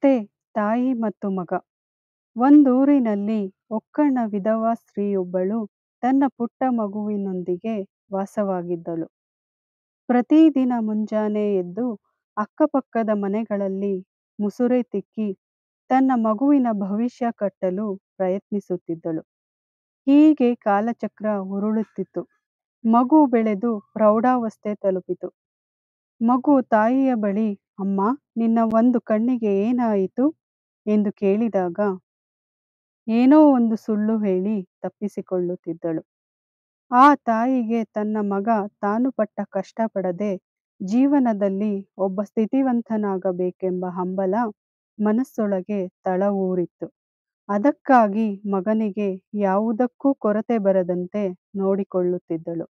ಕತೆ ತಾಯಿ ಮತ್ತು ಮಗ. ಒಂದೂರಿನಲ್ಲಿ ಒಕ್ಕಣ ವಿಧವಾ ಸ್ತ್ರೀಯೊಬ್ಬಳು ತನ್ನ ಪುಟ್ಟ ಮಗುವಿನೊಂದಿಗೆ ವಾಸವಾಗಿದ್ದಳು. ಪ್ರತಿದಿನ ಮುಂಜಾನೆ ಎದ್ದು ಅಕ್ಕಪಕ್ಕದ ಮನೆಗಳಲ್ಲಿ ಮುಸುರೆ ತಿಕ್ಕಿ ತನ್ನ ಮಗುವಿನ ಭವಿಷ್ಯ ಕಟ್ಟಲು ಪ್ರಯತ್ನಿಸುತ್ತಿದ್ದಳು. ಹೀಗೆ ಕಾಲಚಕ್ರ ಉರುಳುತ್ತಿತ್ತು. ಮಗು ಬೆಳೆದು ಪ್ರೌಢಾವಸ್ಥೆ ತಲುಪಿತು. ಮಗು ತಾಯಿಯ ಬಳಿ, ಅಮ್ಮ, ನಿನ್ನ ಒಂದು ಕಣ್ಣಿಗೆ ಏನಾಯಿತು ಎಂದು ಕೇಳಿದಾಗ ಏನೋ ಒಂದು ಸುಳ್ಳು ಹೇಳಿ ತಪ್ಪಿಸಿಕೊಳ್ಳುತ್ತಿದ್ದಳು. ಆ ತಾಯಿಗೆ ತನ್ನ ಮಗ ತಾನು ಪಟ್ಟ ಕಷ್ಟಪಡದೆ ಜೀವನದಲ್ಲಿ ಒಬ್ಬ ಸ್ಥಿತಿವಂತನಾಗಬೇಕೆಂಬ ಹಂಬಲ ಮನಸ್ಸೊಳಗೆ ತಳವೂರಿತ್ತು. ಅದಕ್ಕಾಗಿ ಮಗನಿಗೆ ಯಾವುದಕ್ಕೂ ಕೊರತೆ ಬರದಂತೆ ನೋಡಿಕೊಳ್ಳುತ್ತಿದ್ದಳು.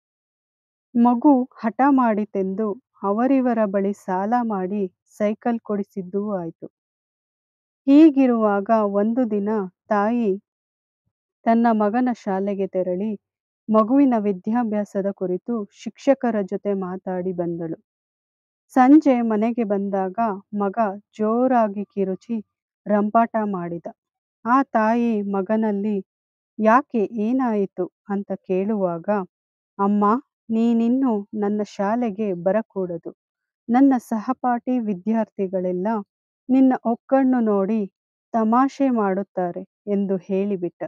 ಮಗು ಹಠ ಮಾಡಿತೆಂದು ಅವರಿವರ ಬಳಿ ಸಾಲ ಮಾಡಿ ಸೈಕಲ್ ಕೊಡಿಸಿದ್ದೂ ಆಯಿತು. ಹೀಗಿರುವಾಗ ಒಂದು ದಿನ ತಾಯಿ ತನ್ನ ಮಗನ ಶಾಲೆಗೆ ತೆರಳಿ ಮಗುವಿನ ವಿದ್ಯಾಭ್ಯಾಸದ ಕುರಿತು ಶಿಕ್ಷಕರ ಜೊತೆ ಮಾತಾಡಿ ಬಂದಳು. ಸಂಜೆ ಮನೆಗೆ ಬಂದಾಗ ಮಗ ಜೋರಾಗಿ ಕಿರುಚಿ ರಂಪಾಟ ಮಾಡಿದ. ಆ ತಾಯಿ ಮಗನಲ್ಲಿ ಯಾಕೆ, ಏನಾಯಿತು ಅಂತ ಕೇಳುವಾಗ, ಅಮ್ಮ, ನೀನಿನ್ನು ನನ್ನ ಶಾಲೆಗೆ ಬರಕೂಡದು. ನನ್ನ ಸಹಪಾಠಿ ವಿದ್ಯಾರ್ಥಿಗಳೆಲ್ಲ ನಿನ್ನ ಒಕ್ಕಣ್ಣು ನೋಡಿ ತಮಾಷೆ ಮಾಡುತ್ತಾರೆ ಎಂದು ಹೇಳಿಬಿಟ್ಟ.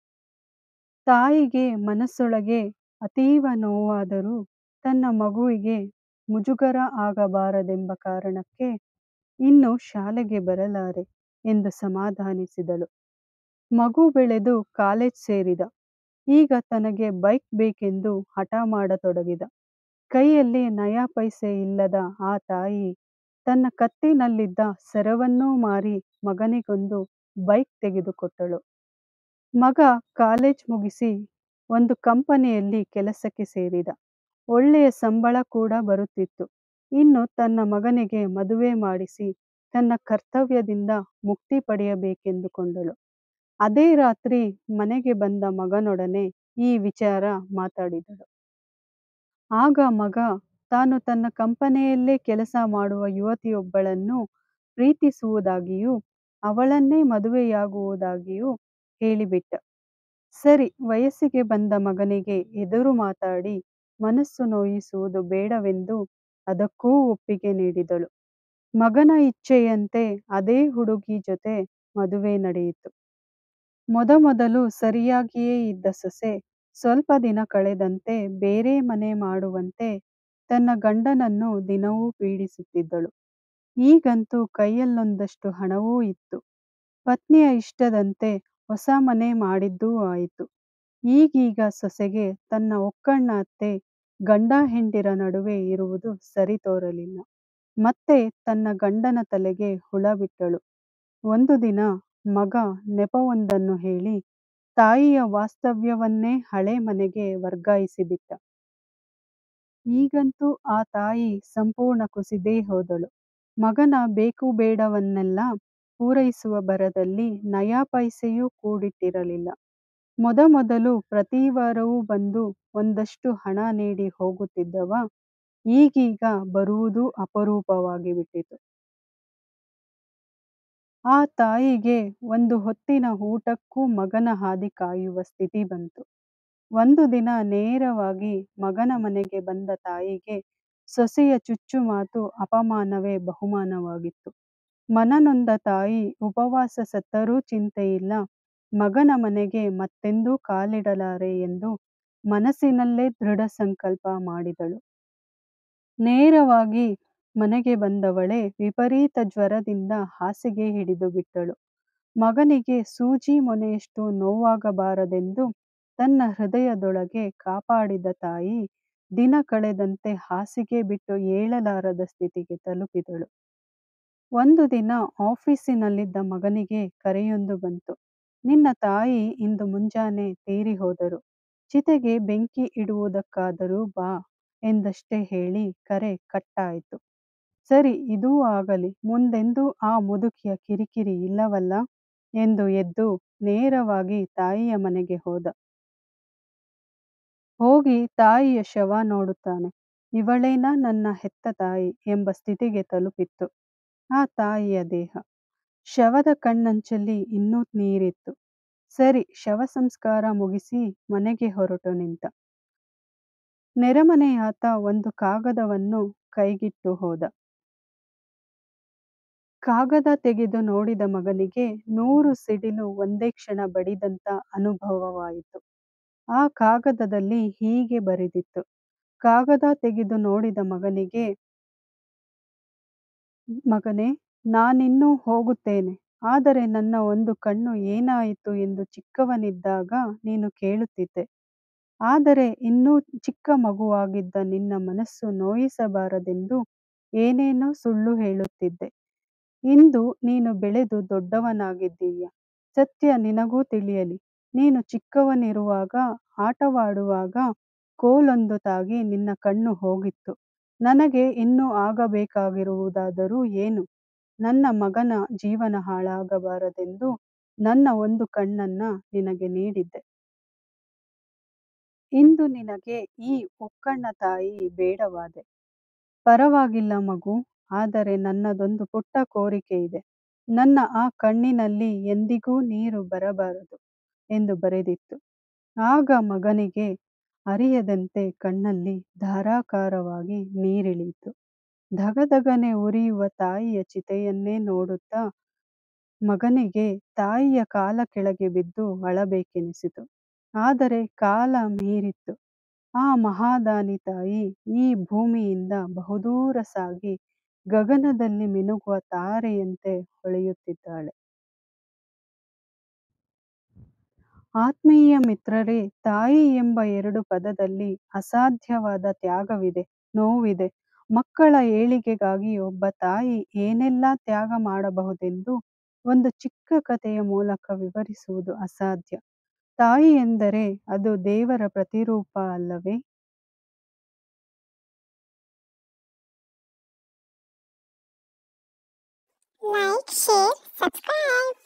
ತಾಯಿಗೆ ಮನಸ್ಸೊಳಗೆ ಅತೀವ ನೋವಾದರೂ ತನ್ನ ಮಗುವಿಗೆ ಮುಜುಗರ ಆಗಬಾರದೆಂಬ ಕಾರಣಕ್ಕೆ ಇನ್ನು ಶಾಲೆಗೆ ಬರಲಾರೆ ಎಂದು ಸಮಾಧಾನಿಸಿದಳು. ಮಗು ಬೆಳೆದು ಕಾಲೇಜ್ ಸೇರಿದ. ಈಗ ತನಗೆ ಬೈಕ್ ಬೇಕೆಂದು ಹಠ ಮಾಡತೊಡಗಿದ. ಕೈಯಲ್ಲಿ ನಯಾ ಪೈಸೆ ಇಲ್ಲದ ಆ ತಾಯಿ ತನ್ನ ಕತ್ತಿನಲ್ಲಿದ್ದ ಸರವನ್ನೂ ಮಾರಿ ಮಗನಿಗೊಂದು ಬೈಕ್ ತೆಗೆದುಕೊಟ್ಟಳು. ಮಗ ಕಾಲೇಜ್ ಮುಗಿಸಿ ಒಂದು ಕಂಪನಿಯಲ್ಲಿ ಕೆಲಸಕ್ಕೆ ಸೇರಿದ. ಒಳ್ಳೆಯ ಸಂಬಳ ಕೂಡ ಬರುತ್ತಿತ್ತು. ಇನ್ನು ತನ್ನ ಮಗನಿಗೆ ಮದುವೆ ಮಾಡಿಸಿ ತನ್ನ ಕರ್ತವ್ಯದಿಂದ ಮುಕ್ತಿ ಪಡೆಯಬೇಕೆಂದುಕೊಂಡಳು. ಅದೇ ರಾತ್ರಿ ಮನೆಗೆ ಬಂದ ಮಗನೊಡನೆ ಈ ವಿಚಾರ ಮಾತಾಡಿದಳು. ಆಗ ಮಗ ತಾನು ತನ್ನ ಕಂಪನಿಯಲ್ಲೇ ಕೆಲಸ ಮಾಡುವ ಯುವತಿಯೊಬ್ಬಳನ್ನು ಪ್ರೀತಿಸುವುದಾಗಿಯೂ ಅವಳನ್ನೇ ಮದುವೆಯಾಗುವುದಾಗಿಯೂ ಹೇಳಿಬಿಟ್ಟ. ಸರಿ, ವಯಸ್ಸಿಗೆ ಬಂದ ಮಗನಿಗೆ ಎದುರು ಮಾತಾಡಿ ಮನಸ್ಸು ನೋಯಿಸುವುದು ಬೇಡವೆಂದು ಅದಕ್ಕೂ ಒಪ್ಪಿಗೆ ನೀಡಿದಳು. ಮಗನ ಇಚ್ಛೆಯಂತೆ ಅದೇ ಹುಡುಗಿ ಜೊತೆ ಮದುವೆ ನಡೆಯಿತು. ಮೊದಮೊದಲು ಸರಿಯಾಗಿಯೇ ಇದ್ದ ಸೊಸೆ ಸ್ವಲ್ಪ ದಿನ ಕಳೆದಂತೆ ಬೇರೆ ಮನೆ ಮಾಡುವಂತೆ ತನ್ನ ಗಂಡನನ್ನು ದಿನವೂ ಪೀಡಿಸುತ್ತಿದ್ದಳು. ಈಗಂತೂ ಕೈಯಲ್ಲೊಂದಷ್ಟು ಹಣವೂ ಇತ್ತು. ಪತ್ನಿಯ ಇಷ್ಟದಂತೆ ಹೊಸ ಮನೆ ಮಾಡಿದ್ದೂ ಆಯಿತು. ಈಗೀಗ ಸೊಸೆಗೆ ತನ್ನ ಒಕ್ಕಣ್ಣ ಅತ್ತೆ ಗಂಡ ಹೆಂಡಿರ ನಡುವೆ ಇರುವುದು ಸರಿ ತೋರಲಿಲ್ಲ. ಮತ್ತೆ ತನ್ನ ಗಂಡನ ತಲೆಗೆ ಹುಳ ಬಿಟ್ಟಳು. ಒಂದು ದಿನ ಮಗ ನೆಪವೊಂದನ್ನು ಹೇಳಿ ತಾಯಿಯ ವಾಸ್ತವ್ಯವನ್ನೇ ಹಳೆ ಮನೆಗೆ ವರ್ಗಾಯಿಸಿಬಿಟ್ಟ. ಈಗಂತೂ ಆ ತಾಯಿ ಸಂಪೂರ್ಣ ಕುಸಿದೇ ಹೋದಳು. ಮಗನ ಬೇಕು ಬೇಡವನ್ನೆಲ್ಲ ಪೂರೈಸುವ ಭರದಲ್ಲಿ ನಯಾ ಪೈಸೆಯೂ ಕೂಡಿಟ್ಟಿರಲಿಲ್ಲ. ಮೊದಮೊದಲು ಪ್ರತಿ ವಾರವೂ ಬಂದು ಒಂದಷ್ಟು ಹಣ ನೀಡಿ ಹೋಗುತ್ತಿದ್ದವ ಈಗೀಗ ಬರುವುದೂ ಅಪರೂಪವಾಗಿ ಬಿಟ್ಟಿತು. ಆ ತಾಯಿಗೆ ಒಂದು ಹೊತ್ತಿನ ಊಟಕ್ಕೂ ಮಗನ ಹಾದಿ ಕಾಯುವ ಸ್ಥಿತಿ ಬಂತು. ಒಂದು ದಿನ ನೇರವಾಗಿ ಮಗನ ಮನೆಗೆ ಬಂದ ತಾಯಿಗೆ ಸೊಸೆಯ ಚುಚ್ಚುಮಾತು ಅಪಮಾನವೇ ಬಹುಮಾನವಾಗಿತ್ತು. ಮನನೊಂದ ತಾಯಿ ಉಪವಾಸ ಸತ್ತರೂ ಚಿಂತೆಯಿಲ್ಲ, ಮಗನ ಮನೆಗೆ ಮತ್ತೆಂದೂ ಕಾಲಿಡಲಾರೆ ಎಂದು ಮನಸ್ಸಿನಲ್ಲೇ ದೃಢ ಸಂಕಲ್ಪ ಮಾಡಿದಳು. ನೇರವಾಗಿ ಮನೆಗೆ ಬಂದವಳೆ ವಿಪರೀತ ಜ್ವರದಿಂದ ಹಾಸಿಗೆ ಹಿಡಿದು ಬಿಟ್ಟಳು. ಮಗನಿಗೆ ಸೂಜಿ ಮೊನೆಯಷ್ಟು ನೋವಾಗಬಾರದೆಂದು ತನ್ನ ಹೃದಯದೊಳಗೆ ಕಾಪಾಡಿದ ತಾಯಿ ದಿನ ಕಳೆದಂತೆ ಹಾಸಿಗೆ ಬಿಟ್ಟು ಏಳಲಾರದ ಸ್ಥಿತಿಗೆ ತಲುಪಿದಳು. ಒಂದು ದಿನ ಆಫೀಸಿನಲ್ಲಿದ್ದ ಮಗನಿಗೆ ಕರೆಯೊಂದು ಬಂತು. ನಿನ್ನ ತಾಯಿ ಇಂದು ಮುಂಜಾನೆ ತೀರಿ ಹೋದರು. ಚಿತೆಗೆ ಬೆಂಕಿ ಇಡುವುದಕ್ಕಾದರೂ ಬಾ ಎಂದಷ್ಟೇ ಹೇಳಿ ಕರೆ ಕಟ್ಟಾಯಿತು. ಸರಿ, ಇದೂ ಆಗಲಿ, ಮುಂದೆಂದೂ ಆ ಮುದುಕಿಯ ಕಿರಿಕಿರಿ ಇಲ್ಲವಲ್ಲ ಎಂದು ಎದ್ದು ನೇರವಾಗಿ ತಾಯಿಯ ಮನೆಗೆ ಹೋದ. ಹೋಗಿ ತಾಯಿಯ ಶವ ನೋಡುತ್ತಾನೆ. ಇವಳೇನಾ ನನ್ನ ಹೆತ್ತ ತಾಯಿ ಎಂಬ ಸ್ಥಿತಿಗೆ ತಲುಪಿತ್ತು ಆ ತಾಯಿಯ ದೇಹ. ಶವದ ಕಣ್ಣಂಚಲ್ಲಿ ಇನ್ನೂ ನೀರಿತ್ತು. ಸರಿ, ಶವ ಸಂಸ್ಕಾರ ಮುಗಿಸಿ ಮನೆಗೆ ಹೊರಟು ನಿಂತ. ನೆರೆಮನೆಯಾತ ಒಂದು ಕಾಗದವನ್ನು ಕೈಗಿಟ್ಟು ಹೋದ. ಕಾಗದ ತೆಗೆದು ನೋಡಿದ ಮಗನಿಗೆ 100 ಸಿಡಿಲು ಒಂದೇ ಕ್ಷಣ ಬಡಿದಂತ ಅನುಭವವಾಯಿತು. ಆ ಕಾಗದದಲ್ಲಿ ಹೀಗೆ ಬರೆದಿತ್ತು. ಕಾಗದ ತೆಗೆದು ನೋಡಿದ ಮಗನಿಗೆ, ಮಗನೇ, ನಾನಿನ್ನೂ ಹೋಗುತ್ತೇನೆ. ಆದರೆ ನನ್ನ ಒಂದು ಕಣ್ಣು ಏನಾಯಿತು ಎಂದು ಚಿಕ್ಕವನಿದ್ದಾಗ ನೀನು ಕೇಳುತ್ತಿದ್ದೆ. ಆದರೆ ಇನ್ನೂ ಚಿಕ್ಕ ಮಗುವಾಗಿದ್ದ ನಿನ್ನ ಮನಸ್ಸು ನೋಯಿಸಬಾರದೆಂದು ಏನೇನೋ ಸುಳ್ಳು ಹೇಳುತ್ತಿದ್ದೆ. ಇಂದು ನೀನು ಬೆಳೆದು ದೊಡ್ಡವನಾಗಿದ್ದೀಯ. ಸತ್ಯ ನಿನಗೂ ತಿಳಿಯಲಿ. ನೀನು ಚಿಕ್ಕವನಿರುವಾಗ ಆಟವಾಡುವಾಗ ಕೋಲೊಂದು ತಾಗಿ ನಿನ್ನ ಕಣ್ಣು ಹೋಗಿತ್ತು. ನನಗೆ ಇನ್ನೂ ಆಗಬೇಕಾಗಿರುವುದಾದರೂ ಏನು? ನನ್ನ ಮಗನ ಜೀವನ ಹಾಳಾಗಬಾರದೆಂದು ನನ್ನ ಒಂದು ಕಣ್ಣನ್ನ ನಿನಗೆ ನೀಡಿದ್ದೆ. ಇಂದು ನಿನಗೆ ಈ ಒಕ್ಕಣ್ಣ ತಾಯಿ ಬೇಡವಾದೆ. ಪರವಾಗಿಲ್ಲ ಮಗು, ಆದರೆ ನನ್ನದೊಂದು ಪುಟ್ಟ ಕೋರಿಕೆ ಇದೆ. ನನ್ನ ಆ ಕಣ್ಣಿನಲ್ಲಿ ಎಂದಿಗೂ ನೀರು ಬರಬಾರದು ಎಂದು ಬರೆದಿತ್ತು. ಆಗ ಮಗನಿಗೆ ಅರಿಯದಂತೆ ಕಣ್ಣಲ್ಲಿ ಧಾರಾಕಾರವಾಗಿ ನೀರಿಳಿಯಿತು. ಧಗಧಗನೆ ಉರಿಯುವ ತಾಯಿಯ ಚಿತೆಯನ್ನೇ ನೋಡುತ್ತಾ ಮಗನಿಗೆ ತಾಯಿಯ ಕಾಲ ಕೆಳಗೆ ಬಿದ್ದು ಅಳಬೇಕೆನಿಸಿತು. ಆದರೆ ಕಾಲ ಮೀರಿತ್ತು. ಆ ಮಹಾದಾನಿ ತಾಯಿ ಈ ಭೂಮಿಯಿಂದ ಬಹುದೂರ ಸಾಗಿ ಗಗನದಲ್ಲಿ ಮಿನುಗುವ ತಾರೆಯಂತೆ ಹೊಳೆಯುತ್ತಿದ್ದಾಳೆ. ಆತ್ಮೀಯ ಮಿತ್ರರೇ, ತಾಯಿ ಎಂಬ 2 ಪದದಲ್ಲಿ ಅಸಾಧ್ಯವಾದ ತ್ಯಾಗವಿದೆ, ನೋವಿದೆ. ಮಕ್ಕಳ ಏಳಿಗೆಗಾಗಿ ಒಬ್ಬ ತಾಯಿ ಏನೆಲ್ಲ ತ್ಯಾಗ ಮಾಡಬಹುದೆಂದು ಒಂದು ಚಿಕ್ಕ ಕಥೆಯ ಮೂಲಕ ವಿವರಿಸುವುದು ಅಸಾಧ್ಯ. ತಾಯಿ ಎಂದರೆ ಅದು ದೇವರ ಪ್ರತಿರೂಪ ಅಲ್ಲವೇ? Like, share, subscribe.